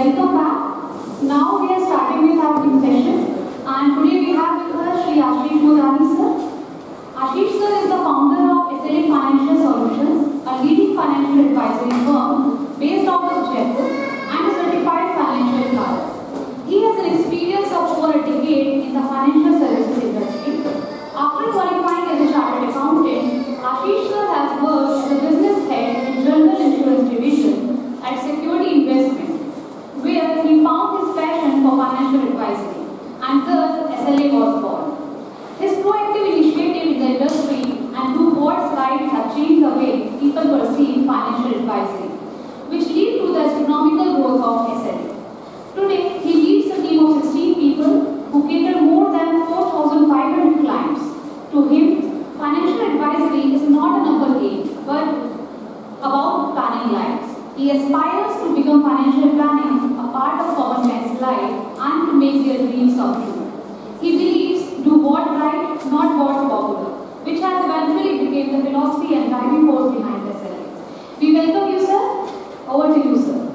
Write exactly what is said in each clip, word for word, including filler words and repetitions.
Welcome back. Now we are starting with our new session, and today we have with us Shri Ashish Modani sir. Ashish sir is the founder of S L A Financial Solutions, a leading financial advisory firm based out of Jaipur and a certified financial planner. He has an experience of over a decade in the financial services industry. After qualifying as a chartered accountant, Ashish sir has worked as a business head in General Insurance Division at Security Investment, where he found his passion for financial advisory, and thus S L A was born. His proactive initiative in the industry and through what slides have changed the way people perceive financial advisory, which lead to the astronomical growth of S L A. Today, he leads a team of sixteen people who cater more than four thousand five hundred clients. To him, financial advisory is not a number game, but about planning lives. He aspires to become financial planning a part of common man's life and to make their dreams come true. He believes do what right, not what's popular, which has eventually become the philosophy and driving force behind S L A. We welcome you, sir. Over to you, sir.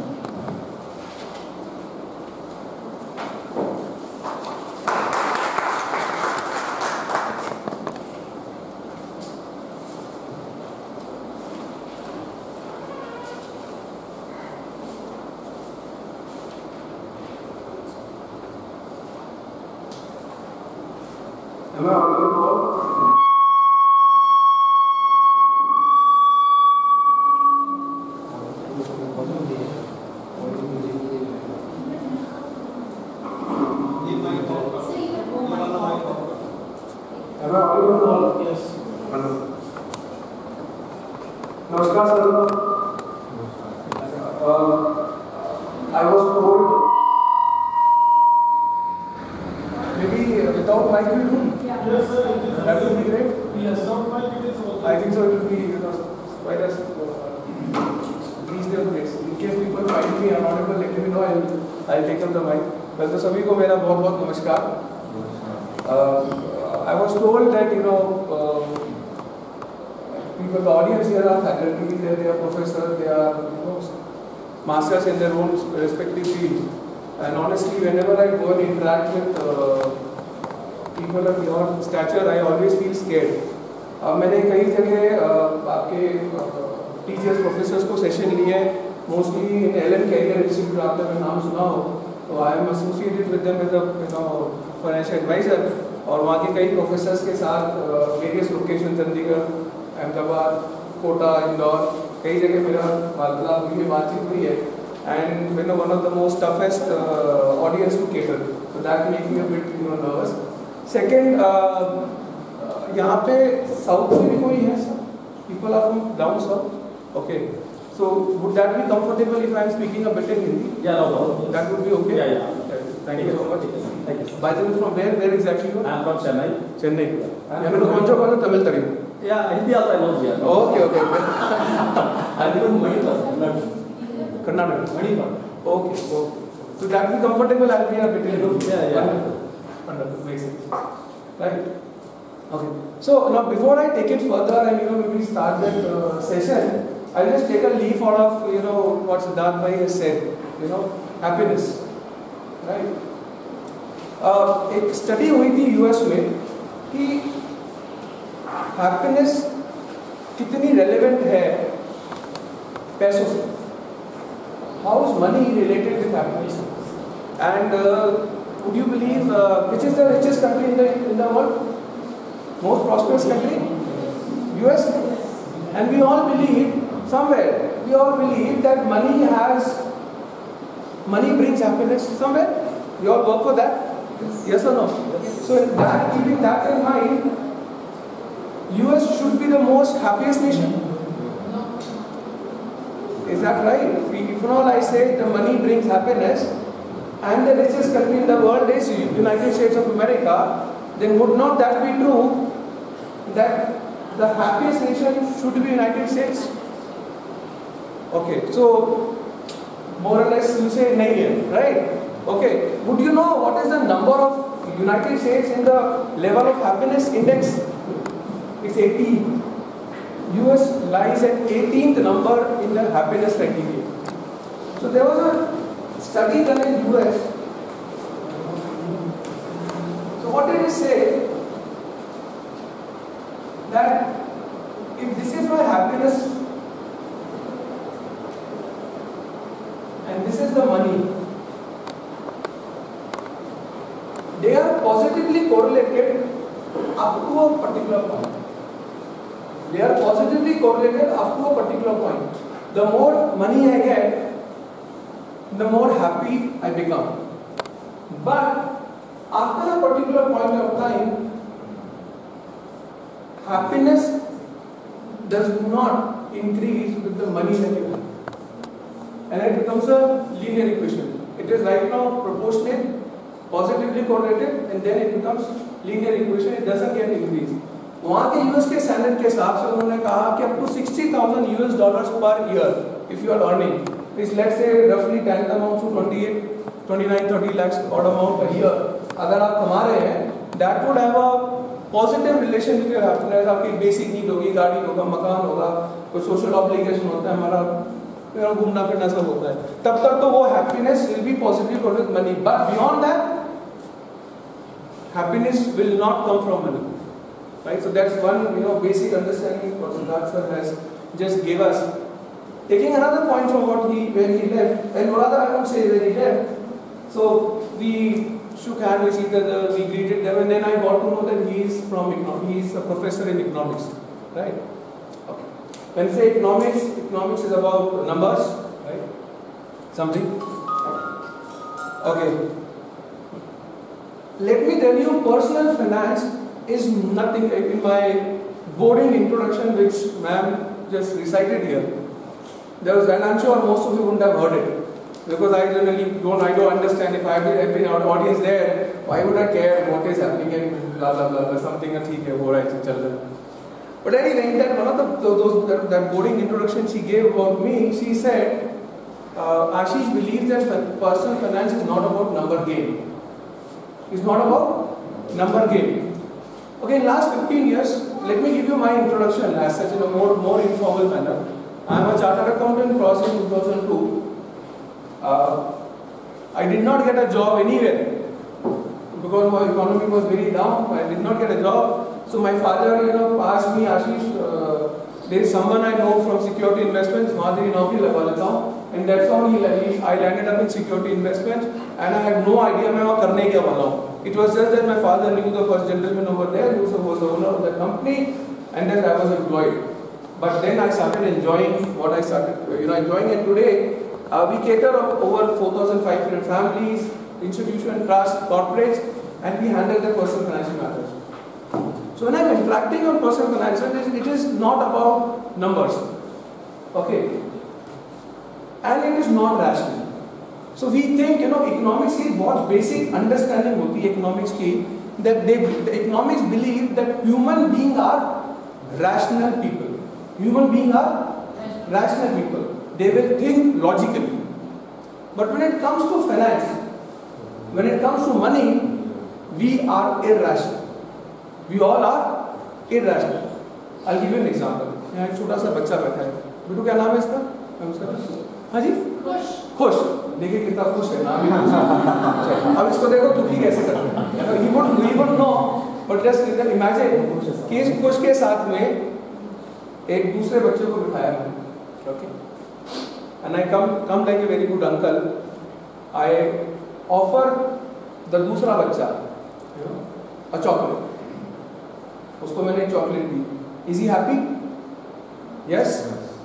Am I audible? Am I audible? Yes. Namaskar, sir. Uh, I was told maybe without mic will do. Yes, sir. That will be great. Yes, not my it is also. I think so. It will be, you know, quite a uh, reasonable place. In case people find me unaudible, let me know. I'll I'll take up the mic. Well, तो सभी को मेरा बहुत बहुत नमस्कार. I was told that you know uh, people, the audience here are faculty, they, they are professors, they are you know masters in their own respective fields. And honestly, whenever I go and interact with uh, people of your stature, I always feel scared. Uh, मैंने कई जगह uh, आपके teachers professors को session लिए, mostly in L N career institute, आपने अगर नाम सुना हो तो I am associated with them as a you know financial adviser, और वहाँ के कई प्रोफेसर्स के साथ वेरियस लोकेशन, चंडीगढ़, अहमदाबाद, कोटा, इंदौर, कई जगह मेरा वार्तालाप हुई है, बातचीत हुई है. And you know, one of the most toughest uh, audience to cater, so that makes me a bit you know nervous. Second, uh, uh, यहाँ पे south से भी कोई है sir? People are from down south. Okay. So would that be comfortable if I am speaking a bit in Hindi? Yeah, no, no. That would be okay. Yeah, yeah. Thank you so much. Thank you. By the way, from where? Where exactly you are? I am from Chennai. Chennai. I am from Chennai. Tamil Tari. Yeah, Hindi also I know here. Okay, okay. I live in Manipur. Karnataka. Manipur. Okay, okay. So that be comfortable. I'll be a bit in Hindi. Yeah, yeah. Wonderful. Wonderful. Makes sense. Right. Okay. So now before I take it further and you know maybe start that uh, session, I'll just take a leaf out of you know what Siddharth Bhai has said. You know, happiness. Right. Uh, एक study हुई थी US में कि happiness कितनी relevant है पैसों से. How is money related with happiness? And would you believe which is the richest country in the in the world? Most prosperous country? US. And we all believe somewhere, we all believe that money has money brings happiness somewhere. You all work for that? Yes or no? So in that, keeping that in mind, U S should be the most happiest nation. Is that right? If all I say the money brings happiness and the richest country in the world is United States of America, then would not that be true that the happiest nation should be United States? Okay, so more or less you say nahi hai, right? Okay, would you know what is the number of United States in the level of happiness index? It's eighteen. U S lies at eighteenth number in the happiness criteria. So there was a study done in U S. So what did he say? That if this is my happiness and this is the money, they are positively correlated up to a particular point. They are positively correlated up to a particular point. The more money I get, the more happy I become. But after a particular point of time, happiness does not increase with the money that you have. And it becomes a linear equation. It is right now proportionate, positively correlated, and then it becomes linear equation. It doesn't get increased. वहाँ के US के standard के हिसाब से उन्होंने कहा कि up to sixty thousand U S dollars per year if you are earning is let's say roughly ten amounts to twenty-eight, twenty-nine, thirty lakhs odd amount a year. अगर आप कमा रहे हैं, that would have a positive relation with your happiness. आपकी basic need होगी, गाड़ी होगा, मकान होगा, कोई social obligation होता है हमारा, मेरा घूमना फिरना सब होता है. तब तक तो वो happiness will be positively correlated with money. But beyond that, happiness will not come from money. Right, so that's one, you know, basic understanding what Siddharth sir has just gave us. Taking another point from what he when he left, and rather I won't say when he left. So we shook hands with each other, we greeted them, and then I got to know that he is from economics. He is a professor in economics, right? Okay. When we say economics, economics is about numbers, right? Something. Okay. Let me tell you, personal finance is nothing. In my boring introduction, which ma'am just recited here, there was, and I'm sure most of you wouldn't have heard it, because I generally don't, I don't understand. If I've been, been our audience there, why would I care what is happening and blah blah blah, something that he gave. But anyway, that one of the those that, that boring introduction she gave about me, she said, uh, Ashish believes that personal finance is not about number game. It's not about number game. Okay, in last fifteen years, let me give you my introduction as such in a more, more informal manner. I am a chartered accountant, crossed in two thousand two. Uh, I did not get a job anywhere because my economy was very down. I did not get a job. So my father, you know, asked me, Ashish, uh, there is someone I know from security investments, Madhuri Naukri lagwa leta hu. And that's how he, he, I landed up in security investments, and I had no idea मैं वहाँ करने क्या वाला हूँ. It was just that my father knew the first gentleman over there who was the owner of that company, and then I was employed. But then I started enjoying what I started, you know, enjoying it today. Uh, we cater over four thousand five hundred families, institutions, trusts, corporates, and we handle their personal financial matters. So when I'm interacting on personal finance, it is not about numbers, okay, and it is not rational. So we think, you know, economics is what basic understanding hoti hai economics ki, that they, the economics believe that human beings are rational people. Human beings are rational people. They will think logically. But when it comes to finance, when it comes to money, we are irrational. We all are irrational. I'll give you an example. यहाँ एक छोटा सा बच्चा बैठा है. बेटू क्या नाम है इसका? मैं उसका हाँ जी? खुश. खुश. देखिए कितना खुश है नाम ही खुश. अब इसको देखो दुखी कैसे करते हैं. He won't, he won't know, but just imagine कि इस खुश के साथ में एक दूसरे बच्चे को बिठाया है. Okay. And I come come like a very good uncle. I offer the दूसरा बच्चा, you know, a chocolate. उसको मैंने एक चॉकलेट दी. Is he happy? Yes.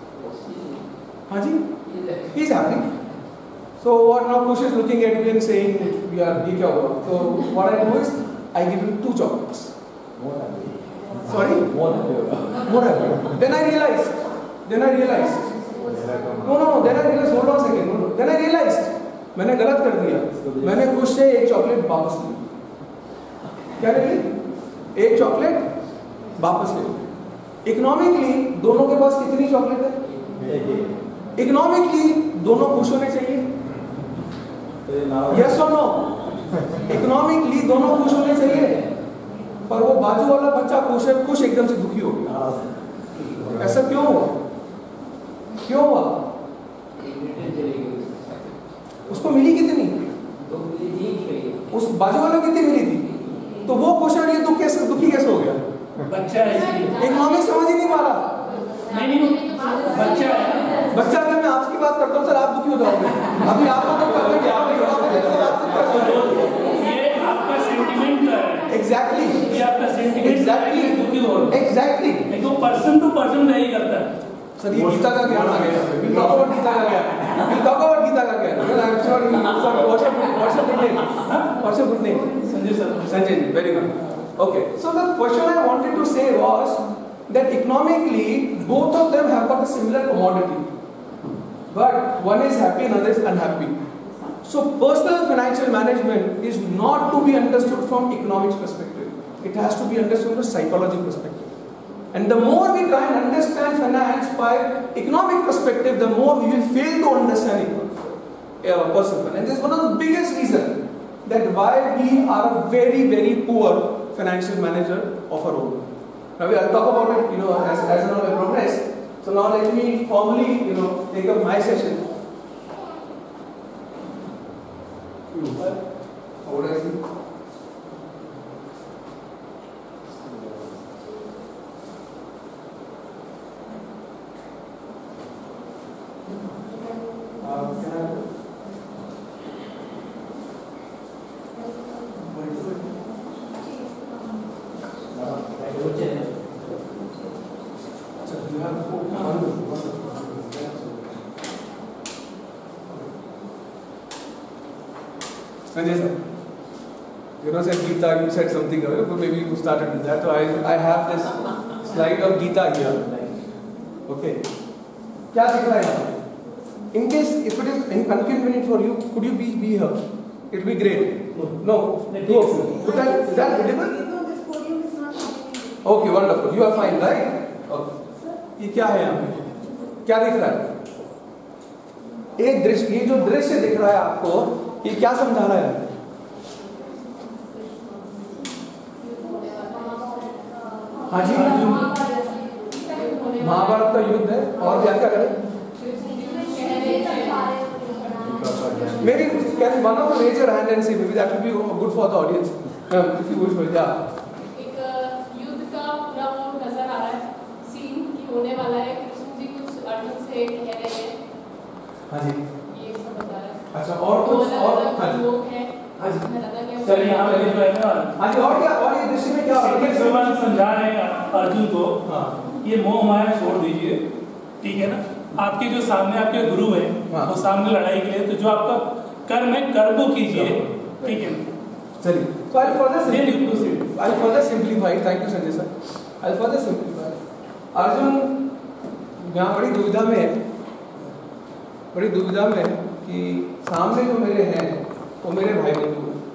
हाँ जी. He is happy. So what now? Kush is looking at me and saying, "We are ये क्या हुआ?" So what I do is I give him two chocolates. More happy. Sorry? More happy. More happy. Then I realized. Then I realized. No no no. Then I realized. Hold on a second. No, no. Then I realized. मैंने गलत कर दिया. मैंने कुछ से एक chocolate वापस ली. क्या ले ली? एक चॉकलेट वापस ले ली. इकोनॉमिकली दोनों के पास कितनी चॉकलेट है? इकोनॉमिकली दोनों खुश होने चाहिए. यस और नो? इकोनॉमिकली दोनों खुश होने चाहिए, पर वो बाजू वाला बच्चा खुश है, खुश एकदम से दुखी हो गया. ऐसा क्यों हुआ? क्यों हुआ? उसको मिली कितनी? उस बाजू वालों को कितनी मिली थी? तो वो क्वेश्चन ये दुख कैसे दुखी कैसे हो गया? बच्चा है इसलिए। इकोनॉमिक्स समझ ही नहीं पा रहा। नहीं नहीं बच्चा है। बच्चा अगर मैं आपकी बात करता हूँ सर आप दुखी हो जाओगे। अभी आप मतलब कर रहे हैं ये आपका सेंटिमेंट का है। एग्जैक्टली ये आपका सेंटिमेंट एग्जैक्टली दुखी हो रहा है। एग्जैक्टली लेकिन वो पर्सन टू पर्सन नहीं करता है। सर ये गीता का ज्ञान आ गया। विल टॉक अबाउट गीता का ज्ञान। विल टॉक अबाउट गीता का ज्ञान। Well I am sure you what's what's good name? What's good name? Sanjay sir. Sanjay, very good. Okay, so the question I wanted to say was that economically both of them have got a similar commodity, but one is happy and other is unhappy. So personal financial management is not to be understood from economics perspective. It has to be understood from the psychology perspective. And the more we try and understand finance by economic perspective, the more we will fail to understand uh, personal finance. This is one of the biggest reasons that why we are a very very poor financial manager of our own. Now we will talk about it, you know, as as and when I progress. So now let me formally, you know, take up my session. How would I see? Uh, can I? Sanjay sir, you know, said Gita, you said something, but maybe you started with that. So I, I have this slide of Gita here. Okay. क्या दिख रहा है यहाँ? In case if it is inconvenient for you, could you be be here? It will be great. No, two of you. Would that, is that visible? Okay, wonderful. You are fine, right? Okay. ये क्या है यहाँ पे? क्या दिख रहा है? एक दृश्य, ये जो दृश्य दिख रहा है आपको, ये क्या समझा रहा है? हाँ जी, महाभारत का युद्ध है। और क्या क्या करें? मेरी can one of the major hand and see maybe that will be good for the audience. If you wish, yeah. एक युद्ध का पूरा वो नजर आ रहा है, सीन की होने वाला है। कृष्ण जी कुछ अर्जुन से कह रहे हैं। हाँ जी। ये सब बता रहा है। अच्छा, और कुछ और? हाँ जी। लोग हैं। हाँ जी। सर यहाँ पे जो है ना, हाँ जी, और क्या? और ये दृश्य में क्या हो रहा है? भगवान समझा रहे हैं अर्जुन को, हाँ, ये मोह माया छोड़ दीजिए, ठीक है ना। आपके जो सामने आपके गुरु हैं, हाँ, वो सामने लड़ाई के लिए, तो जो आपका कर्म है कर्म को कीजिए, ठीक है। चलिए, तो I'll further simplify. I'll further simplify. Thank you Sanjay sir. I'll further simplify. Arjun यहाँ बड़ी दुविधा में है, बड़ी दुविधा में है कि सामने जो मेरे हैं वो मेरे भाई बंधु हैं,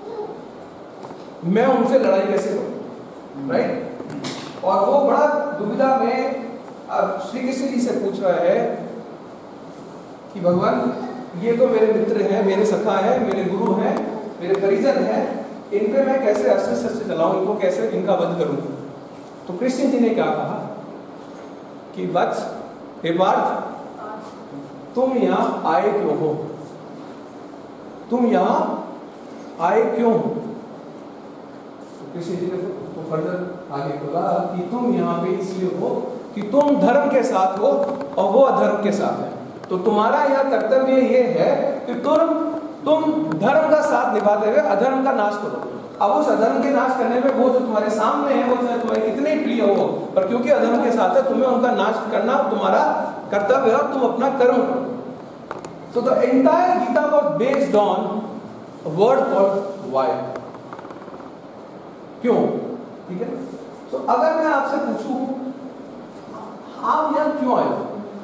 मैं उनसे लड़ाई कैसे करूं, राइट? और वो बड़ा दुविधा में अब श्री कृष्ण जी से पूछ रहा है कि भगवान ये तो मेरे मित्र हैं, मेरे सखा हैं, मेरे गुरु हैं, मेरे परिजन हैं, इन पे मैं कैसे अस्त्र शस्त्र चलाऊं, इनको कैसे इनका वध करूं? तो कृष्ण जी ने क्या कहा कि वत्स, हे पार्थ, तुम यहाँ आए क्यों हो? तुम यहाँ आए क्यों हो? तो कृष्ण जी ने तो फर्दर आगे बोला कि तुम यहाँ पे इसलिए हो कि तुम धर्म के साथ हो और वो अधर्म के साथ है। तो तुम्हारा यहाँ कर्तव्य ये है कि तुम तुम धर्म का साथ निभाते हुए अधर्म का नाश करो। अब उस अधर्म के नाश करने में वो जो तुम्हारे सामने है, वो चाहे तुम्हारे कितने प्रिय हो, पर क्योंकि अधर्म के साथ है, तुम्हें उनका नाश करना तुम्हारा कर्तव्य है और तुम अपना कर्म करो। So the entire Gita was based on a word called why. क्यों? ठीक है? तो अगर मैं आपसे पूछूं आप यहाँ क्यों आए हो?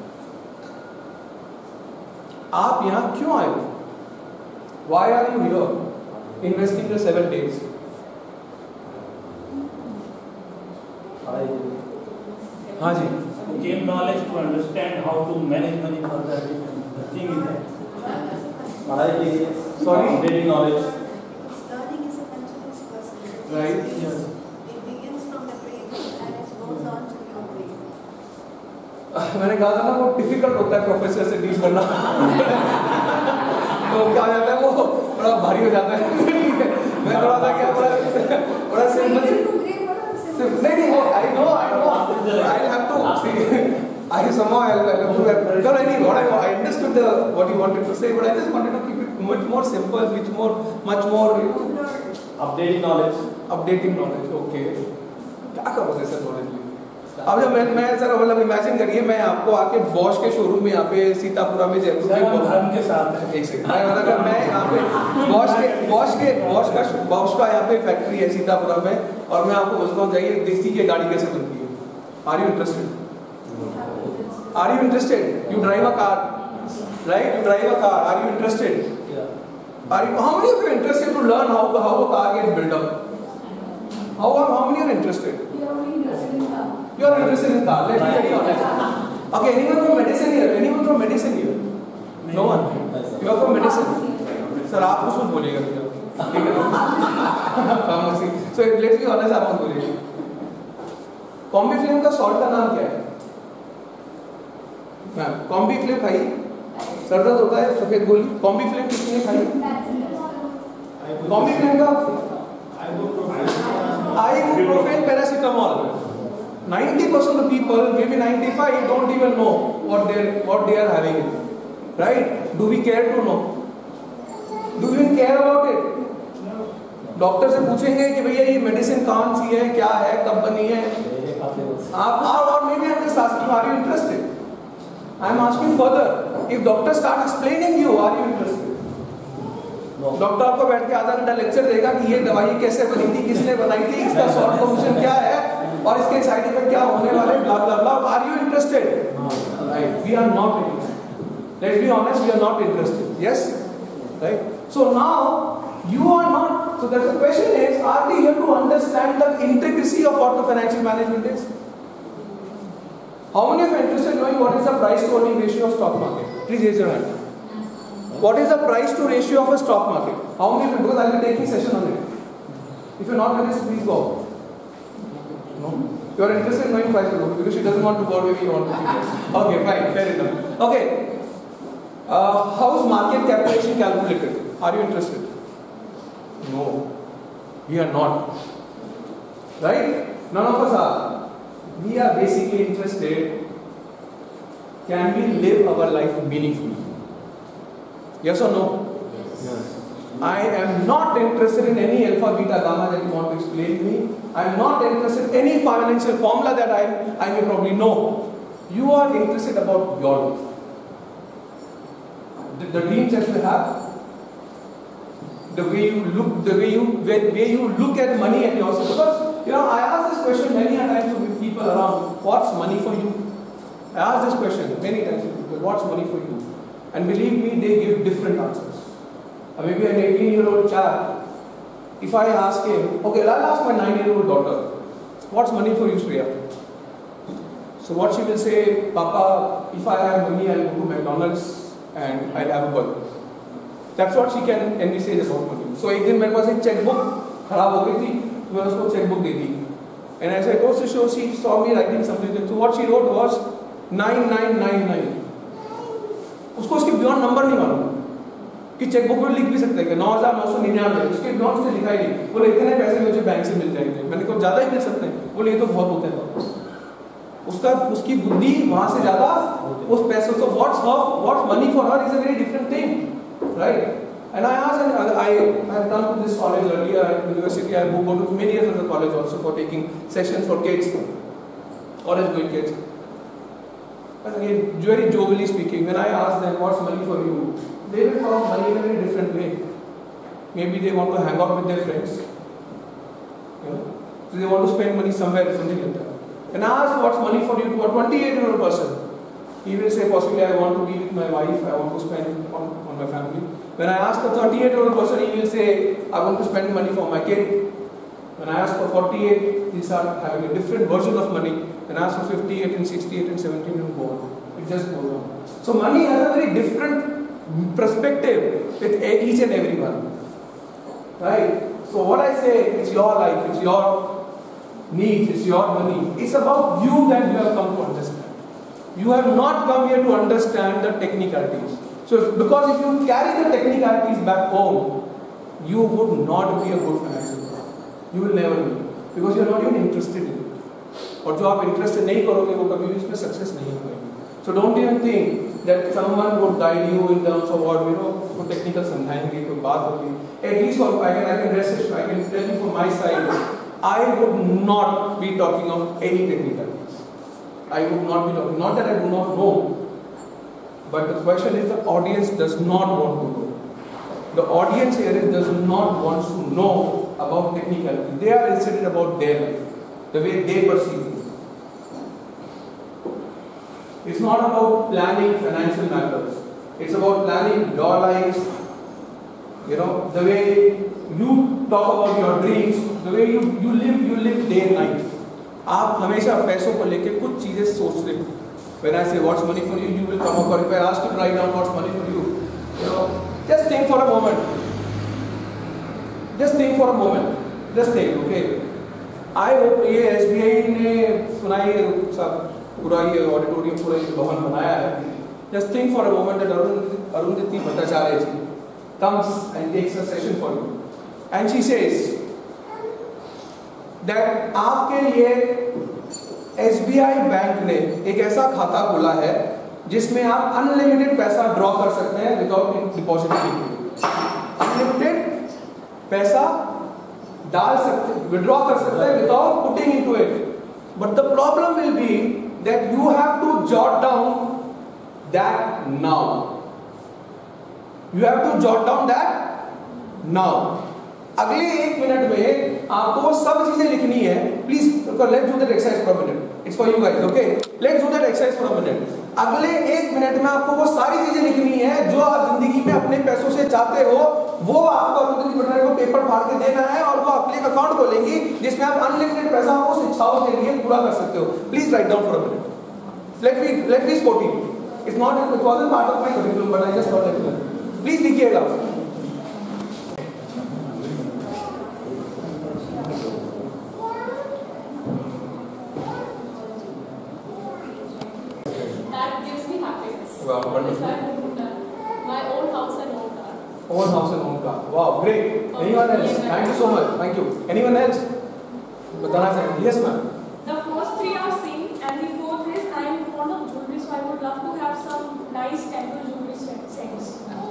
आप यहाँ क्यों आए हो? Why are you here? Investing the seven days. हाँ जी. Gain knowledge to understand how to manage money for that. The thing is that. पढ़ाई के लिए. Sorry. Gaining knowledge. Learning is a continuous process. Right. Yes. It begins from the brain and it goes on to your brain. मैंने कहा था ना वो difficult होता है प्रोफेसर से डील करना। तो क्या हो जाता है वो थोड़ा भारी हो जाता है मैं थोड़ा सा क्या थोड़ा थोड़ा सिंपल नहीं नहीं वो I know I know I have to I somehow I have to have because I what I I understood the what you wanted to say, but I just wanted to keep it much more simple, which more much more you know, Updating knowledge. updating knowledge. Okay. क्या करोगे sir knowledge में? अब जब मैं मैं sir मतलब imagine करिए मैं आपको आके बॉश के शोरूम में यहाँ पे सीतापुरा में जयपुर में धर्म के साथ है। एक सेकंड मैं मतलब मैं यहाँ पे बॉश के बॉश के बॉश का बॉश का यहाँ पे फैक्ट्री है सीतापुरा में और मैं आपको बोलता हूँ जाइए देसी की गाड़ी कैसे बनती है. Are you interested? Are you interested? You drive a car, right? You drive a car. Are you interested? Yeah. Are you? How many of you are interested to learn how how a car gets built up? How how many are interested? You are only interested in car. You are interested in car. Let's be very honest. Okay, anyone from medicine here? Anyone from medicine here? No one. You are from medicine. Sir, आप कुछ मत बोलिएगा भैया. ठीक है? Pharmacy. So let's be honest, आप मत बोलिए. कॉम्बी फिल्म का सॉल्ट का नाम क्या है? मैम कॉम्बी फिल्म खाई सर दर्द होता है सफेद गोली कॉम्बी फिल्म किसने खाई कॉम्बी फिल्म का ibuprofen paracetamol ninety percent of people maybe ninety-five don't even know what they what they are having right do we care to know do we even care about it doctor से पूछेंगे कि भैया ये medicine कौन सी है क्या है कब बनी है आप और maybe I am just asking are you interested I am asking further. If doctor start explaining you, are you interested? Doctor आपको बैठ के आधा घंटा लेक्चर देगा कि ये दवाई कैसे बनी थी, किसने बनाई थी, इसका शॉर्ट फॉर्मेशन क्या है और इसके साइड इफेक्ट क्या होने वाले, ब्ला ब्ला ब्ला. Are you interested? Right. We are not interested. Let's be honest, we are not interested. Yes, right. So now you are not. So the question is, are we here to understand the intricacy of what the financial management is? How many of you are interested in knowing what is the price to earning ratio of stock market? Please raise your hand. What is the price to ratio of a stock market? How many of you? Because I will be taking session on it. If you are not interested, please go. No? You are interested in knowing price to earning because she doesn't want to go where you want to be. Okay, fine, fair enough. Okay. Uh, how is market capitalization calculated? Are you interested? No. We are not. Right? None of us are. We are basically interested, can we live our life meaningfully? Yes or no? Yes. I am not interested in any alpha, beta, gamma that you want to explain to me. I am not interested in any financial formula that I, I may probably know. You are interested about your life. The, the dreams that you have, the way you look, the way you, way you look at money and yourself. Because, you know, I ask this question many times to people around, what's money for you? I ask this question many times to people, what's money for you? And believe me, they give different answers. Uh, maybe an eighteen year old child, if I ask him, okay, I'll ask my nine year old daughter, what's money for you, Shreya? So what she will say, Papa, if I have money, I'll go to McDonald's and I'll have a burger. That's what she can envisage about money. So एक दिन मेरे पास एक checkbook खराब हो गई थी, तो मैंने उसको checkbook they the. And as I goes to show, she saw me writing something. So what she wrote was nine nine nine nine. उसको उसके beyond number नहीं मालूम कि चेकबुक में लिख भी सकते हैं कि नौ हजार नौ सौ निन्यानवे उसके beyond से लिखा ही नहीं. बोले इतने पैसे मुझे बैंक से मिल जाएंगे. मैंने कहा ज़्यादा ही मिल सकते हैं. बोले ये तो बहुत होते हैं. उसका उसकी बुद्धि वहाँ से ज़्यादा उस पैसों तो what's her what's money for her is a very different thing, right? And I asked, and I, I have come to this college earlier, at university, I go to many years of the college also for taking sessions for kids, college going kids. And again, very jovially speaking, when I ask them what's money for you, they will talk money in a very different way. Maybe they want to hang out with their friends, you know, so they want to spend money somewhere, something like that. And I ask what's money for you to a twenty-eight year old person. He will say possibly I want to be with my wife, I want to spend on, on my family. When I ask a thirty-eight year old person, he will say I want to spend money for my kid. When I ask for forty-eight, he starts having a different version of money. When I ask for fifty-eight and sixty-eight and seventeen, and go on. It just goes on. So money has a very different perspective with each and every one. Right? So what I say, it's your life, it's your needs, it's your money. It's about you that you have come to understand. You have not come here to understand the technicalities. So if, because if you carry the technicalities back home, you would not be a good financial planner. You will never be, because you are not even interested in it. और जो आप interested नहीं करोगे वो कभी भी इसमें success नहीं होगा. So don't even think that someone would guide you in terms of what you know को technical समझाएंगे कोई बात होगी. At least for I can I can rest assured, I can tell you from my side, I would not be talking of any technicalities. I would not be talking. Not that I do not know, but the question is the audience does not want to know. The audience here does not want to know about technicality. They are interested about their life, the way they perceive it. It's not about planning financial matters. It's about planning your lives. You know, the way you talk about your dreams, the way you, you live, you live day and night. आप हमेशा पैसों को लेके कुछ चीजें सोचते हो. When I say what's money for you, you will come up. Or if I ask you to write down what's money for you, you know, just think for a moment. Just think for a moment. Just think, okay. I hope ये S B I ने सुनाई सब पूरा ये auditorium पूरा ये भवन बनाया है. Just think for a moment that Arundhati Bhattacharya ji comes and takes a session for you, and she says that आपके लिए S B I बैंक ने एक ऐसा खाता खोला है जिसमें आप अनलिमिटेड पैसा ड्रॉ कर सकते हैं विदाउट डिपॉजिटिंग. अनलिमिटेड पैसा डाल सकते विड्रॉ कर सकते हैं without putting into it. But the problem will be that you have to jot down that now. You have to jot down that now. अगले एक मिनट में आपको वो सब चीजें लिखनी है. Please let's do that exercise for a minute. It's for you guys, okay. Let's do that exercise for a minute. अगले एक मिनट में आपको वो सारी चीजें लिखनी है जो आप जिंदगी में अपने पैसों से चाहते हो. वो आपको अरुंधति भट्टाचार्य को पेपर फाड़ के देना है और वो अपने एक अकाउंट खोलेंगी जिसमें आप अनलिमिटेड पैसा उस इच्छाओं के लिए पूरा कर सकते हो. Please write down for a minute. Let me let me sporting. It's not it wasn't part of my curriculum but I just thought that. Please लिखिएगा. Wow, wonderful. My own house and own car. Own house and own car. Wow, great. Anyone else? Thank you so much. Thank you. Anyone else? Batana sir. Yes, ma'am. The first three are same, and the fourth is I am fond of jewelry, so I would love to have some nice temple jewelry sets.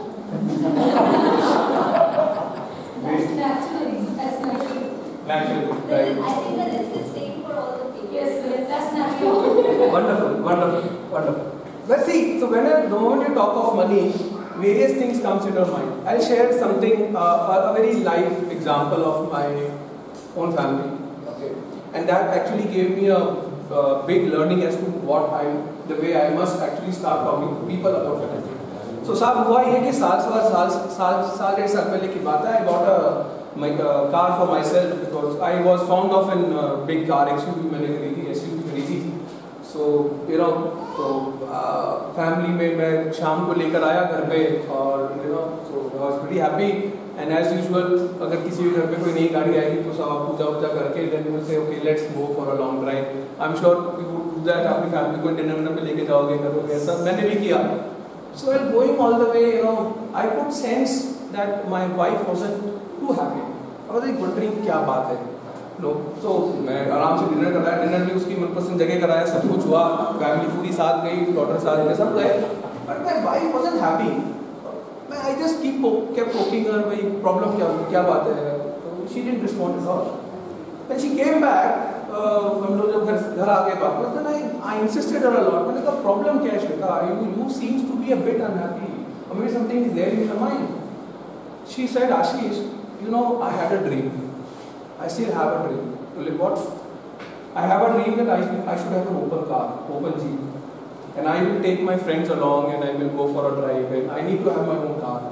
That's naturally. That's naturally. Naturally. Then Right. I think that it's the same for all the people. Yes, yes, that's natural. Wonderful. Wonderful. Wonderful. Let's see. So when I, the moment you talk of money, various things comes in your mind. I'll share something, uh, a, a very live example of my own family. Okay, and that actually gave me a, a big learning as to what I, the way I must actually start talking to people about financial. So साहब हुआ ये कि साल साल साल साल साल डेढ़ साल पहले की बात है. I bought a my uh, car for myself because I was fond of an uh, big car. S U V मैंने खरीदी, S U V खरीदी. So you know, तो फैमिली में मैं शाम को लेकर आया घर पे और you know so I was very happy. And as usual अगर किसी भी घर पे कोई नई गाड़ी आएगी तो सब पूजा वूजा करके then will say okay let's go for a long drive. I am sure you would do that. अपनी फैमिली को डिनर विनर पे लेके जाओगे करोगे. ऐसा मैंने भी किया. So while going all the way you know I could sense that my wife wasn't too happy. I was like wondering क्या बात है. नो तो मैं आराम से डिनर कराया. डिनर भी उसकी मनपसंद जगह कराया. सब कुछ हुआ. फैमिली पूरी साथ गई. डॉटर साथ गए. सब गए. But my wife wasn't happy. मैं I just keep kept poking her. भाई प्रॉब्लम क्या क्या बात है. तो she didn't respond at all. When she came back हम लोग जब घर घर आ गए वापस then I I insisted a lot. मैंने कहा प्रॉब्लम क्या है Shweta. You you seems to be a bit unhappy. और maybe something is there in your mind. She said Ashish you know I had a dream. I still have a dream. Well, what? I have a dream that I, I should have an open car, open Jeep. And I will take my friends along and I will go for a drive and I need to have my own car.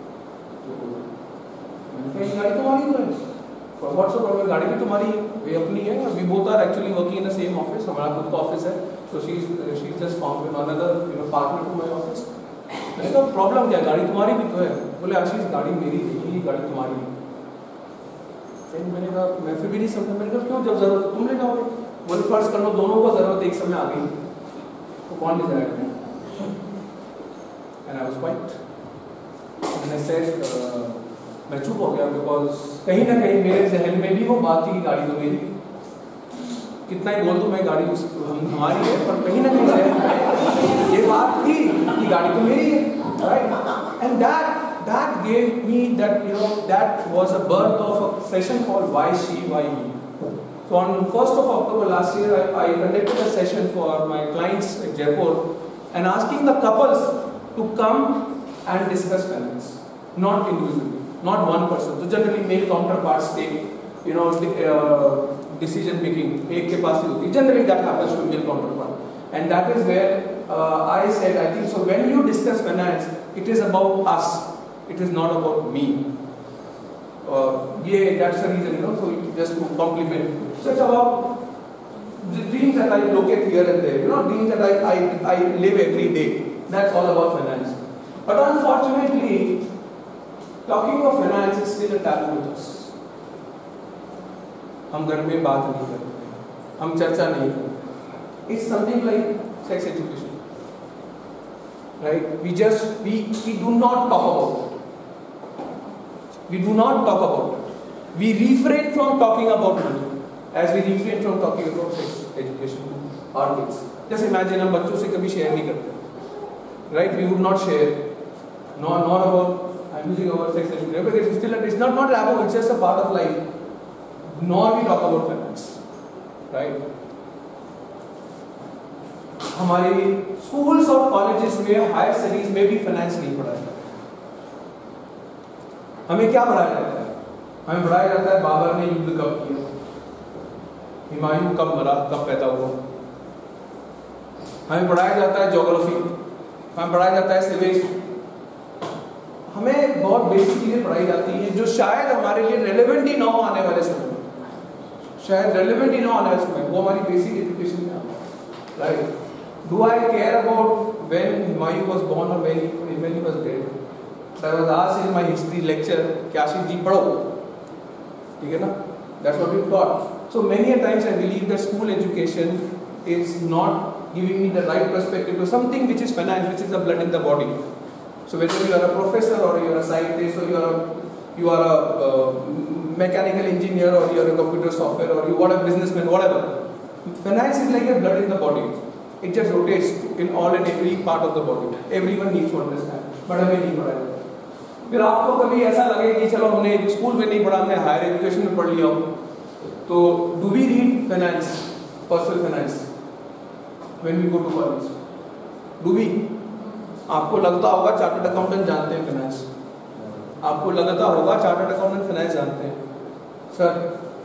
मैंने गाड़ी तुम्हारी तो है. For what's the problem? गाड़ी भी तुम्हारी ये अपनी है. We both are actually working in the same office. हमारा खुद का ऑफिस है. So she's she's just found another you know partner to my office. मैंने कहा प्रॉब्लम क्या है. गाड़ी तुम्हारी भी तो है. बोले आशीष गाड़ी मेरी नहीं, गाड़ी तुम्हारी है. मैंने कहा मैं फिर भी नहीं समझा. मैंने कहा क्यों जब जरूरत तुम ले जाओगे. बोले फर्ज कर लो दोनों को जरूरत एक समय आ गई तो कौन ले जाएगा. and I was quiet. And I said, uh, मैं चुप हो गया because कहीं ना कहीं मेरे जहन में भी वो बात थी कि गाड़ी तो मेरी, कितना ही बोल दूं मैं गाड़ी उस हम हमारी है, पर कहीं ना कहीं जहन में ये बात थी कि गाड़ी तो मेरी है, right? And that that gave me that, you know, that was a birth of a session called Why She, Why Me. So on first of October last year, I, I conducted a session for my clients in Jaipur and asking the couples to come and discuss finance, not individually, not one person. So generally male counterparts take, you know, uh, decision making, एक के पास ही होती है. Generally that happens to male counterpart, and that is where uh, I said, I think so. When you discuss finance, it is about us. It is not about me. Uh, yeah, that's the reason, you know. So just to compliment. So it's about the dreams that I locate here and there. You know, dreams that I I I live every day. That's all about finance. But unfortunately, talking of finance is still a taboo with us. हम घर में बात नहीं करते, हम चर्चा नहीं करते. It's something like sex education, right? We just we we do not talk about it. We do not talk about it. We refrain from talking about it, as we refrain from talking about sex education to our kids. Just imagine हम बच्चों से कभी share नहीं करते, right? We would not share, not not about I'm using about sex education, but it's still it's not not taboo. It's just a part of life. Nor we talk about finance, right? हमारी schools और colleges में, higher studies में भी finance नहीं पढ़ाया जाता. हमें क्या पढ़ाया जाता है? हमें पढ़ाया जाता है बाबर ने युद्ध कब किया, हुमायूं कब मरा, कब पैदा हुआ. हमें पढ़ाया जाता है ज्योग्राफी, हमें पढ़ाया जाता है सिविक्स. हमें बहुत बेसिक चीजें पढ़ाई जाती हैं जो शायद हमारे लिए रेलेवेंट ही ना हो आने वाले समय में, शायद रेलेवेंट ही ना आने वाले समय. वो हमारी बेसिक एजुकेशन में आता है, right? Do I care about when Humayun was born और when when he was dead? I was asked in my history lecture कि आशीष जी पढ़ो, ठीक है ना? That's what we taught. So many a times I believe that school education is not giving me the right perspective to something which is finance, which is the blood in the body. So whether you are a professor or you are a scientist or you are a, you are a uh, mechanical engineer or you are a computer software or you are a businessman, whatever, finance is like a blood in the body. It just rotates in all and every part of the body. Everyone needs to understand. But हमें नहीं पढ़ाया जाता. फिर आपको कभी ऐसा लगे कि चलो हमने स्कूल में नहीं पढ़ा, हमने हायर एजुकेशन में पढ़ लिया, तो do we read finance, personal finance when we go to college? Do we? आपको लगता होगा चार्टर्ड अकाउंटेंट जानते हैं फाइनेंस, आपको लगता होगा चार्टर्ड अकाउंटेंट फाइनेंस जानते हैं. सर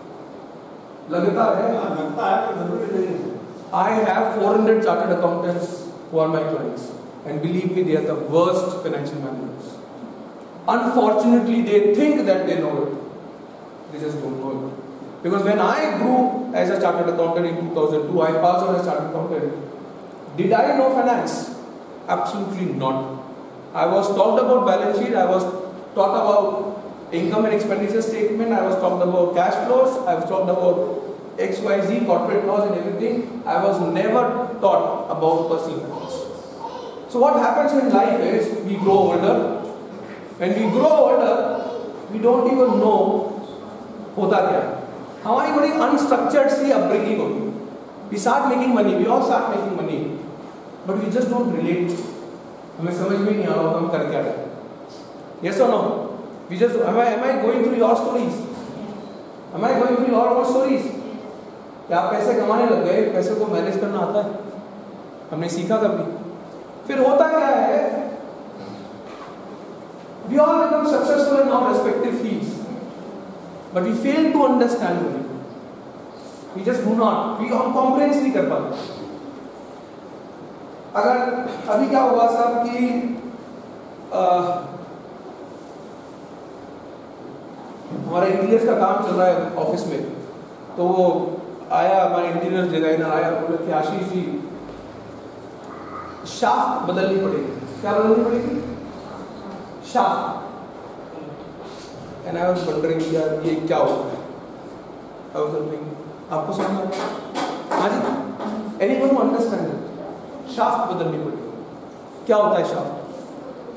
लगता है, लगता है. I have four hundred chartered accountants who are my clients, and believe me, they are the worst financial managers. Unfortunately, they think that they know it. They just don't know it. Because when I grew as a chartered accountant in two thousand two, I passed out as a chartered accountant. Did I know finance? Absolutely not. I was taught about balance sheet. I was taught about income and expenditure statement. I was taught about cash flows. I was taught about X Y Z corporate laws and everything. I was never taught about personal finance. So what happens in life is we grow older. When we grow older, we don't even know होता क्या. हमारी बड़ी unstructured सी upbringing होगी. We start making money. We all start making money, but we just don't relate. हमें समझ में नहीं आ रहा हम कर क्या रहे. Yes or no? We just am I am I going through your stories? Am I going through your own stories? क्या आप पैसे कमाने लग गए, पैसे को मैनेज करना आता है? हमने सीखा कभी? फिर होता क्या है? We all become successful in our respective fields, but we fail to understand money. We just do not. We हम comprehend नहीं कर पाते. अगर अभी क्या हुआ साहब कि हमारा इंटीरियर का काम चल रहा है ऑफिस में, तो वो आया, हमारा इंटीरियर डिजाइनर आया, बोले कि आशीष जी शाफ्ट बदलनी पड़ेगी. क्या बदलनी पड़ेगी? Shaft. And I was wondering यार ये क्या होता है. आई वाज वंडरिंग आपको समझ में आया? हाँ जी, एनीवन हु अंडरस्टैंड? शाफ्ट बदलनी पड़ेगी. क्या होता है शाफ्ट?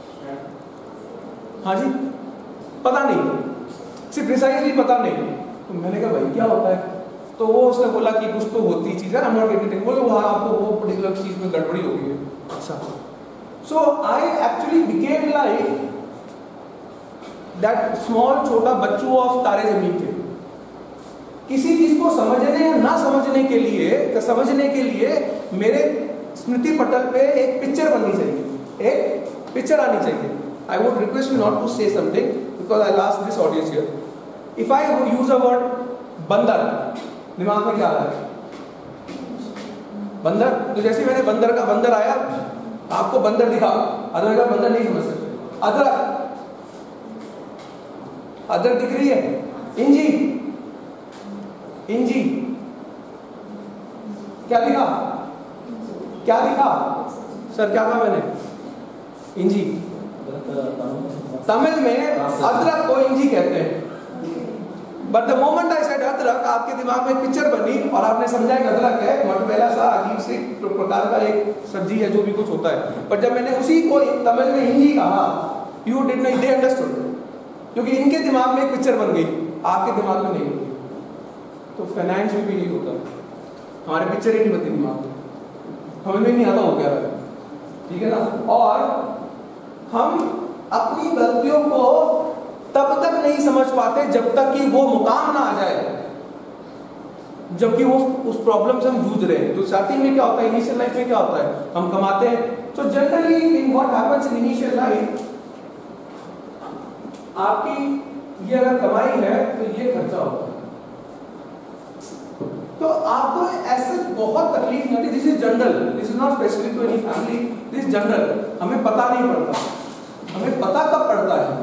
हाँ जी, पता नहीं, सिर्फ प्रिसाइजली पता नहीं। तो मैंने कहा भाई क्या होता है? तो वो उसने बोला कि कुछ तो होती चीज़ है, नॉट गेटिंग, बोले वो आपको वो पर्टिकुलर चीज़ में गड़बड़ी हो गई है। अच्छा, so I actually became like that small, छोटा बच्चू ऑफ तारे जमीन पे। किसी चीज को समझने या ना समझने के लिए समझने के लिए मेरे स्मृति पटल पे एक पिक्चर बननी चाहिए, एक पिक्चर आनी चाहिए। I would request you not to say something because I last this audience here. If I use a word बंदर, दिमाग में क्या आ रहा है? बंदर। तो जैसे मैंने बंदर का बंदर आया, आपको बंदर दिखा, अदरक का बंदर नहीं समझ सकते। अदरक, अदरक दिख रही है, इंजी, इंजी, क्या दिखा? क्या दिखा सर? क्या कहा मैंने? इंजी। तमिल में अदरक को इंजी कहते हैं। But the moment I said अदरक, आपके दिमाग में पिक्चर बनी और आपने समझा कि अदरक है मटमैला सा अजीब से प्रकार का एक सब्जी है जो भी कुछ होता है। पर जब मैंने उसी को तमिल में इंजी कहा, you did not, they understood, क्योंकि इनके दिमाग में एक पिक्चर बन गई, आपके दिमाग में नहीं होगी। तो फाइनेंस में भी यही होता है, हमारे पिक्चर ही नहीं बनती दिमाग में, हमें भी नहीं आता हो क्या है, ठीक है ना। और हम अपनी गलतियों को तब तक नहीं समझ पाते जब तक कि वो मुकाम ना आ जाए जबकि वो उस प्रॉब्लम से हम जूझ रहे हैं। तो स्टार्टिंग में क्या होता है, इनिशियल लाइफ में क्या होता है, हम कमाते हैं। तो generally in what happens in initial life, आपकी ये अगर कमाई है तो ये खर्चा होता है। तो आपको ऐसे बहुत तकलीफ नहीं होती। This is general, this is not specific to any family, this general. हमें पता नहीं पड़ता, हमें पता कब पड़ता है?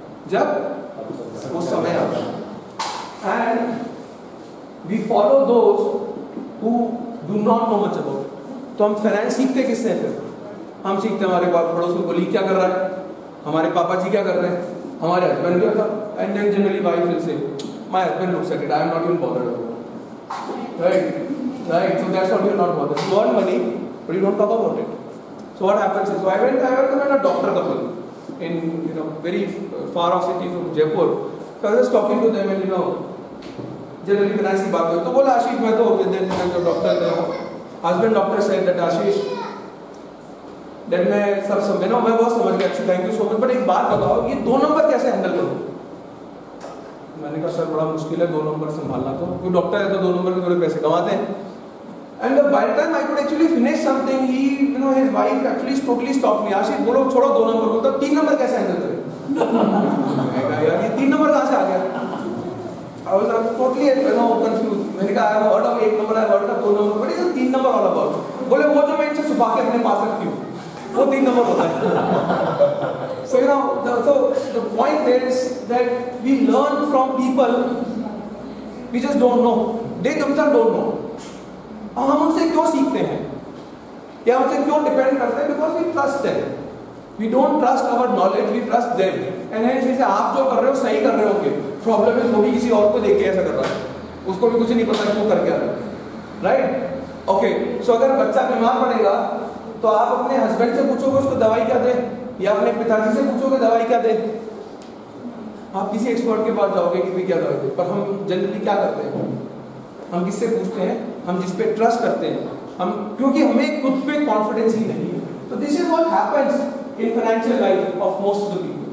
जब वो समय आता है। And we follow those who do not know much about. तो हम फाइनेंस सीखते किससे हैं? फिर हम सीखते हमारे पड़ोस में कोलीग क्या कर रहा है, हमारे पापा जी क्या कर रहे हैं, हमारे हस्बैंड क्या था, and then generally wife will say my husband looks at it, I am not even bothered about it. Right, right. So that's what you're not bothered. You earn money, but you don't talk about it. So what happens is, so I went, I went to meet a doctor couple in, you know, very far off city from Jaipur. So I was just talking to them, and you know, generally finance की बात हुई, तो बोला आशीष मैं तो then जो doctor थे, husband doctor said that Ashish, then मैं सब समझ ना, मैं बहुत समझ गया, अच्छी thank you so much, but एक बात बताओ, ये दो नंबर कैसे हैंडल करूँ? मैंने कहा सर बड़ा मुश्किल है दो नंबर संभालना, तो कोई डॉक्टर है तो दो नंबर के थोड़े पैसे कमाते हैं। And by the time I could actually finish something, he you know his wife actually totally stop me, Ashish बोलो छोड़ो दो नंबर को, तो तीन नंबर कैसे हैंडल करें? मैं कहा यार ये तीन नंबर कहाँ से आ गया? I was totally you know confuse. मैंने कहा आई हर्ड ऑफ एक नंबर, आई हर्ड ऑफ दो नंबर, बट ये तीन नंबर वाला बात, बोले वो जो मैं इनसे छुपा के अपने पास रखती हूँ वो तीन नंबर होता है। So you know, the, so the point is that we learn from people we just don't know, they themselves don't know. और हम उनसे क्यों सीखते हैं या उनसे क्यों डिपेंड करते हैं? Because we trust them, we don't trust our knowledge, we trust them. And hence जैसे आप जो कर रहे हो सही कर रहे होगे, प्रॉब्लम है वो भी किसी और को देख के ऐसा कर रहा है, उसको भी कुछ नहीं पता क्यों कर क्या रहा है, राइट? ओके, सो अगर बच्चा बीमार पड़ेगा तो आप अपने हस्बैंड से पूछोगे उसको दवाई क्या दे, या अपने पिताजी से पूछोगे दवाई क्या दे, आप किसी एक्सपर्ट के पास जाओगे कि क्या दवाई दे। पर हम जनरली क्या करते हैं, हम किससे पूछते हैं? हम जिस पे ट्रस्ट करते हैं, हम, क्योंकि हमें खुद पे कॉन्फिडेंस ही नहीं है। तो this is what happens in financial life of most of the people.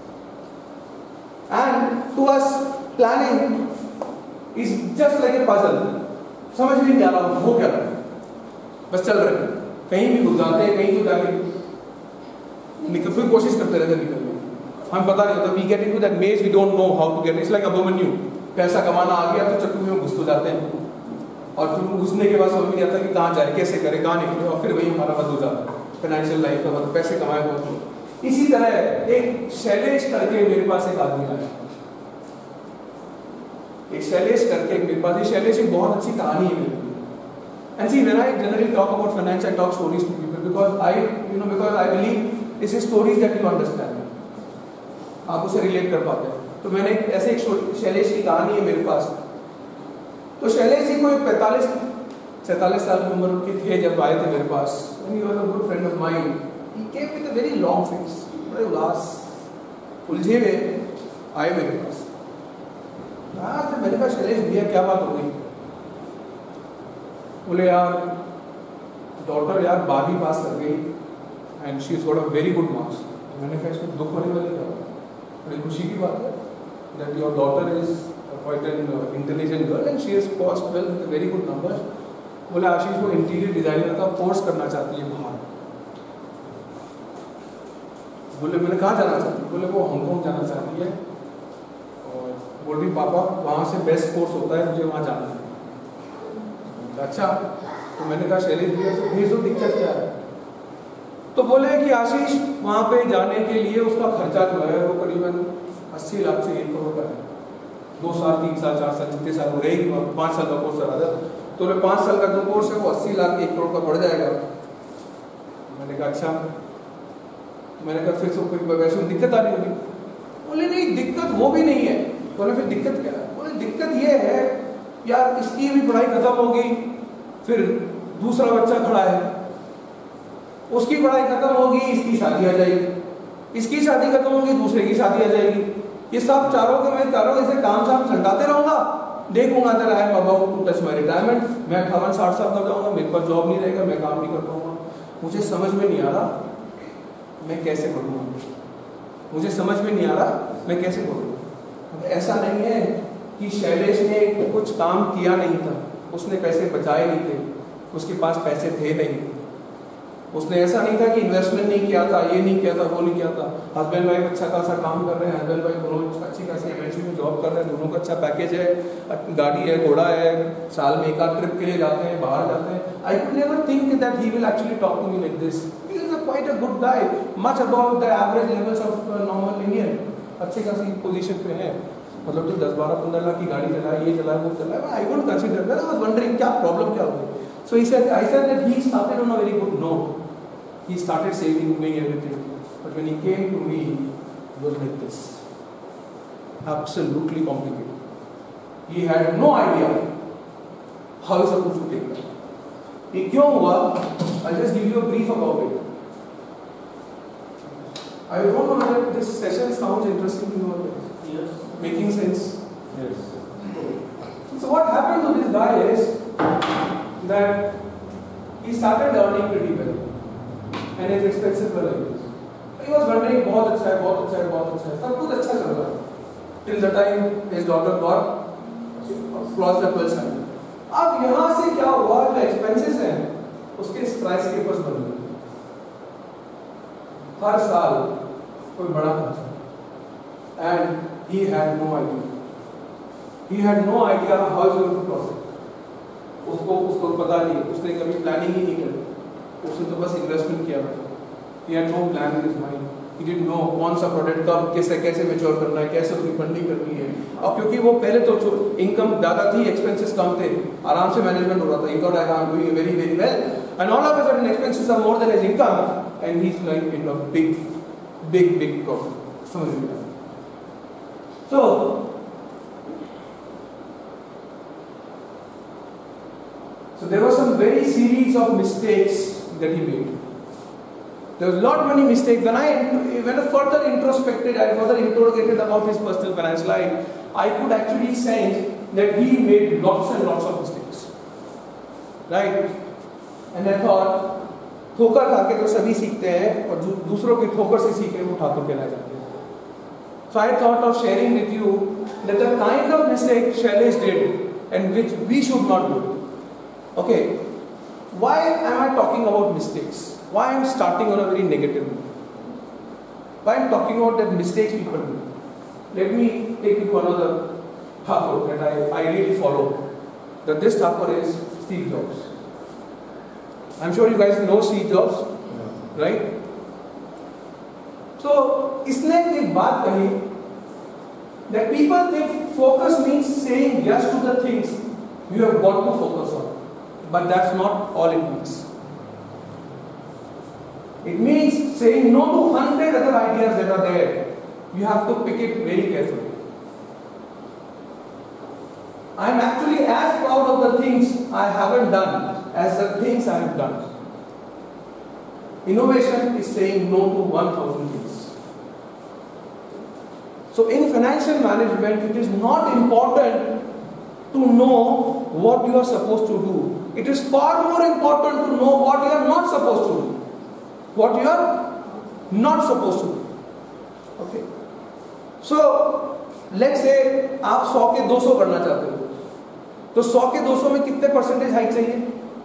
And to us planning is just like a puzzle, समझ में नहीं आ रहा हो क्या रहा है, बस चल रहे हैं, कहीं भी घुस जाते हैं, कहीं तो जाके निकल, फिर कोशिश करते रहते निकलने, हमें पता नहीं होता, we get into that maze, we don't know how to get, it's like Abhimanyu, पैसा कमाना आ गया तो चक्कू में घुस तो जाते हैं, और फिर घुसने के बाद समझ नहीं आता कि कहाँ जाए, कैसे करे, कहाँ निकले, और फिर वही हमारा बंद हो जाता है फाइनेंशियल लाइफ का, मतलब पैसे कमाए बहुत। इसी तरह एक शैलेश करके मेरे पास एक आदमी आया, एक शैलेश करके मेरे पास, ये शैलेश एक बहुत अच्छी कहानी है मेरी। And see, when I generally talk about finance, I talk stories to people because I, you know, because I believe this is stories that you understand. आप उसे रिलेट कर पाते हैं। तो मैंने ऐसे एक शैलेश की कहानी है मेरे पास। तो शैलेश जी कोई पैंतालीस सैंतालीस साल की उम्र के थे जब आए थे मेरे पास। And he was a good friend of mine. He came with a very long face, बड़े उदास उलझे हुए आए मेरे पास। हाँ तो मैंने कहा शैलेश भैया क्या बात हो गई? बोले यार डॉटर यार बारहवीं पास कर गई and she is got a very good marks. मैंने कहा इसमें दुख होने वाली क्या बात? बड़ी खुशी की बात है that your daughter is quite an intelligent girl and she is pass well with very good number. बोले आशीष वो इंटीरियर डिजाइनर का कोर्स करना चाहती है बाहर। बोले मैंने कहाँ जाना चाहती है? बोले वो हांगकांग जाना चाहती है और बोल रही पापा वहाँ से बेस्ट कोर्स होता है, मुझे वहाँ जाना है। अच्छा तो मैंने कहा शैलेश भैया से भेज दो, दिक्कत क्या है? तो बोले कि आशीष वहाँ पे जाने के लिए उसका खर्चा जो है वो करीबन अस्सी लाख से एक करोड़ का है। दो साल तीन साल चार साल जितने साल वो रहेगी, पाँच साल का कोर्स करा था तो बोले पाँच साल का जो कोर्स है वो अस्सी लाख एक करोड़ का पड़ जाएगा। मैंने कहा अच्छा। मैंने कहा फिर तो कोई वैसे दिक्कत आ रही होगी? बोले नहीं दिक्कत वो भी नहीं है। बोले फिर दिक्कत क्या है? बोले दिक्कत ये है यार इसकी भी पढ़ाई खत्म होगी, फिर दूसरा बच्चा खड़ा है, उसकी पढ़ाई खत्म होगी, इसकी शादी आ जाएगी, इसकी शादी खत्म होगी, दूसरे की शादी आ जाएगी। ये सब चारों के मैं चारों ऐसे काम शाम चलताते रहूंगा, देखूंगा अगर I am about to touch my retirement, मैं अट्ठावन साठ साल का जाऊंगा, मेरे पास जॉब नहीं रहेगा, मैं काम नहीं कर पाऊंगा। मुझे समझ में नहीं आ रहा मैं कैसे करूँगा, मुझे समझ में नहीं आ रहा मैं कैसे करूँगा। ऐसा नहीं है कि शैलेश ने कुछ काम किया नहीं था, उसने पैसे बचाए नहीं थे, उसके पास पैसे थे नहीं, उसने ऐसा नहीं था कि इन्वेस्टमेंट नहीं किया था, ये नहीं किया था, वो नहीं किया था। हस्बैंड वाइफ अच्छा खासा काम कर रहे हैं, हस्बैंड वाइफ दोनों अच्छी खासी एमएनसी में जॉब कर रहे हैं, दोनों का अच्छा पैकेज है, गाड़ी है, घोड़ा है, साल में एक आध ट्रिप के लिए जाते हैं, बाहर जाते हैं। I could never think that he will actually talk to me like this. He is a quite a good guy, much above the average levels of normal Indian. अच्छी खासी पोजीशन पे है, मतलब जो दस बारह पंद्रह लाख की गाड़ी चलाए, ये चलाए, वो चलाए। I would consider that. I was wondering क्या प्रॉब्लम क्या हो गई। So he said I said that he started on a very good note, he started saving, doing everything, but when he came to me it was like this, absolutely complicated. He had no idea how he was supposed to take that. ये क्यों हुआ? I'll just give you a brief about it. I don't know whether this session sounds interesting to you or not. Yes. Making sense? Yes. So what happened to this guy is that he started earning pretty well and his expenses were like this. He was wondering बहुत अच्छा है, बहुत अच्छा है, बहुत अच्छा है, सब कुछ अच्छा चल रहा है till the time his daughter got crossed the twelfth standard. अब यहाँ से क्या हुआ, जो expenses हैं उसके price papers बन गए। हर साल कोई बड़ा खर्चा and he had no idea. He had no idea how he was going to cross it. उसको उसको पता नहीं, उसने कभी प्लानिंग ही नहीं करी, उसने तो बस इन्वेस्टमेंट किया था। He had no plan in his mind. He didn't know कौन सा प्रोडक्ट कब कैसे कैसे मैच्योर करना है, कैसे उसकी फंडिंग करनी है। अब क्योंकि वो पहले तो इनकम ज़्यादा थी, एक्सपेंसेस कम थे, आराम से मैनेजमेंट हो रहा था। He thought I am doing very very well, and all of a sudden expenses are more than his income, and he's like in a big big big problem. समझ में आया? So so there were some very series of mistakes that he made. There was lot many mistakes. When I when I further introspected, I further interrogated about his personal finance life, I could actually sense that he made lots and lots of mistakes. Right? And I thought, ठोकर खा के तो सभी सीखते हैं, और दूसरों की ठोकर से सीखे वो ठाकुर कहलाए जाते हैं. So I thought of sharing with you that the kind of mistake Shailesh did and which we should not do. Okay, why am I talking about mistakes? Why I am starting on a very negative note? Why I am talking about that mistakes people do? Let me take you to another Thakur that I, I really follow. That this Thakur is Steve Jobs. I am sure you guys know Steve Jobs, right? So, इसने एक बात कही that people think focus means saying yes to the things you have got to focus on, but that's not all it means. It means saying no to hundred other ideas that are there. You have to pick it very carefully. I am actually as proud of the things I haven't done as the things I have done. Innovation is saying no to one thousand things. So in financial management, it is not important to know what you are supposed to do. It is far more important to know what you are not supposed to do. What you are not supposed to do. Okay. So let's say आप सौ के दो सौ करना चाहते हो, तो सौ के दो सौ में कितने परसेंटेज हाइक चाहिए?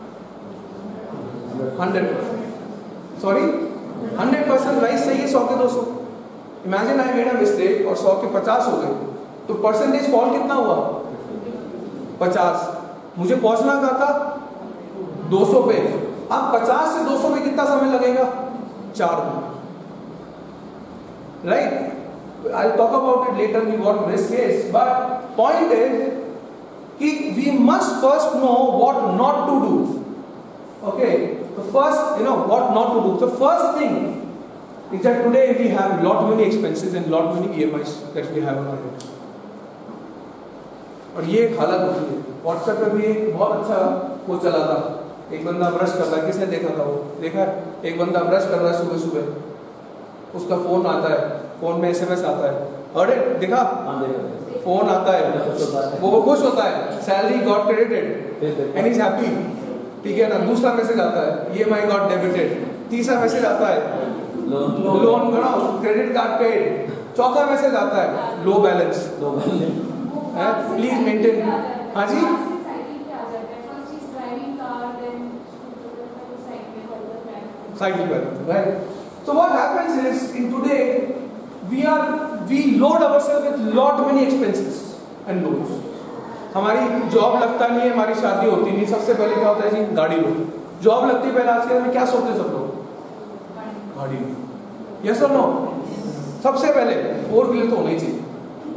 Hundred percent sorry hundred percent raise चाहिए सौ के दो सौ. Imagine I made a mistake और सौ के पचास हो गए, तो परसेंटेज फॉल कितना हुआ? पचास. मुझे पहुंचना कहाँ था? दो सौ पे. अब पचास से दो सौ में कितना समय लगेगा? चार दिन. Right. I'll talk about it later in what risk is, but point is कि we must first know what not to do. Okay, the first, you know, what not to do. The first thing is that today we have lot many expenses and lot many E M Is that we have on our head. और ये एक हालत होती है. WhatsApp पे भी एक बहुत अच्छा वो चला था. एक बंदा ब्रश कर रहा है, किसने देखा था वो? देखा? एक बंदा ब्रश कर रहा है सुबह सुबह, उसका फोन आता है, फोन में एसएमएस आता है. अरे देखा? फोन आता है, वो खुश होता है, salary got credited and is happy. ठीक है ना. दूसरा मैसेज आता है, ईएमआई गॉट डेबिटेड. तीसरा मैसेज आता है, लोन बनाओ, क्रेडिट कार्ड पेड. चौथा मैसेज आता है, लो बैलेंस, प्लीज मेंटेन. हाँ जी. साइकिल पर. Right. So what happens is in today we are we load ourselves with lot many expenses and loans. हमारी जॉब लगता नहीं है, हमारी शादी होती नहीं, सबसे पहले क्या होता है जी? गाड़ी लो. जॉब लगती है पहले. आज के में क्या सोचते हैं सब लोग? गाड़ी लो. यस और नो? सबसे पहले फोर व्हीलर तो होना ही चाहिए.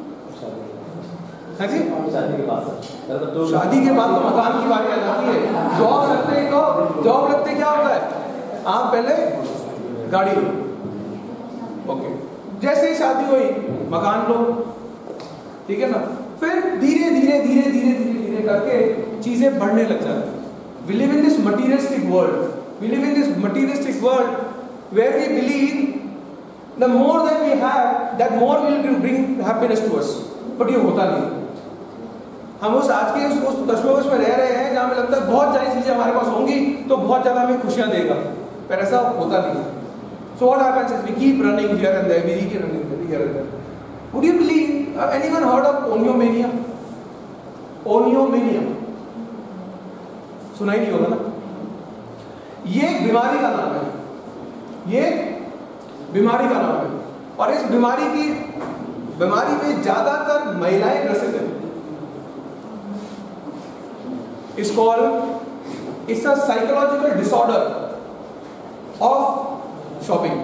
हाँ जी. शादी के बाद शादी के बाद तो मकान की बारी आ जाती है. जॉब लगते ही तो जॉब लगते क्या होता है? आप पहले गाड़ी लो. ओके. जैसे ही शादी हुई मकान लो. ठीक है ना. फिर धीरे धीरे धीरे धीरे धीरे धीरे करके चीजें बढ़ने लग जाती हैं. We live in this materialistic world. We live in this materialistic world where we believe the more that we have, that more will bring happiness to us. But ये होता नहीं. हम उस आज के उस उस कश्मकश में रह रहे हैं जहाँ हमें लगता है बहुत सारी चीजें हमारे पास होंगी तो बहुत ज्यादा हमें खुशियां देगा, पर ऐसा होता नहीं. So what happens is we keep running here and there, we keep running here and there. Would you believe? Uh, anyone heard of oniomania? Oniomania. सुना ही नहीं होगा ना. ये बीमारी का नाम है. ये बीमारी का नाम है. और इस बीमारी की बीमारी में ज्यादातर महिलाएं ग्रसित हैं. It's called, it's a psychological disorder of shopping.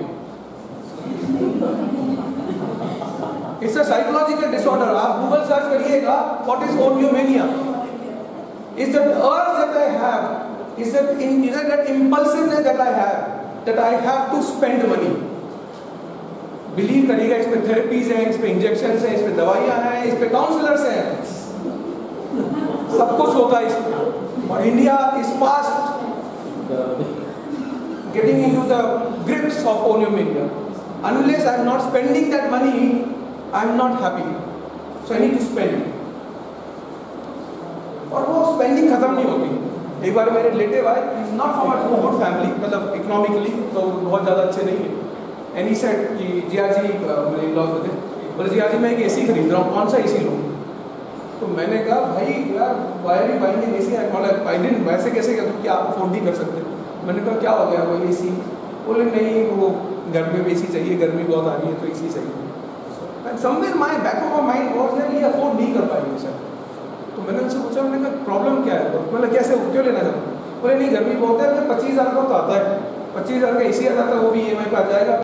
It's a psychological disorder. आप Google search करिएगा, what is oniomania? Is that urge that I have, is that in, is that impulsiveness that I have, that I have to spend money. Believe करिएगा, इसमें therapies हैं, इसमें injections हैं, इसमें दवाइयाँ हैं, इसमें counselors हैं, सब कुछ होता है इसमें. और India is fast getting into the grips of oniomania. Unless I am not spending that money, I am not happy. So I need to spend. और वो spending खत्म नहीं होती. एक बार मेरे रिलेटिव आए, he is not from a good family, मतलब economically तो बहुत ज़्यादा अच्छे नहीं है. And he said कि जिया जी मेरे in-laws थे, बोले जिया जी मैं एक एसी खरीद रहा हूँ, कौन सा एसी लूँ? तो मैंने कहा भाई यार why are you buying an A C? I didn't, वैसे कैसे क्या क्या आप अफोर्ड नहीं कर सकते? मैंने कहा क्या हो गया भाई एसी? बोले नहीं वो गर्मी में एसी चाहिए, गर्मी बहुत आ रही है तो एसी चाहिए. And somewhere my back of my mind was that ये अफोर्ड नहीं कर पाएंगे सर. तो मैंने उनसे पूछा, मैंने कहा प्रॉब्लम क्या है? बोले कैसे क्यों लेना चाहते? बोले नहीं गर्मी बहुत है, पच्चीस हज़ार का तो आता है, पच्चीस हज़ार का एसी आ जाता है, वो भी ई एम आई पे आ जाएगा.